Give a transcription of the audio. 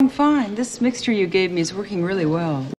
I'm fine. This mixture you gave me is working really well.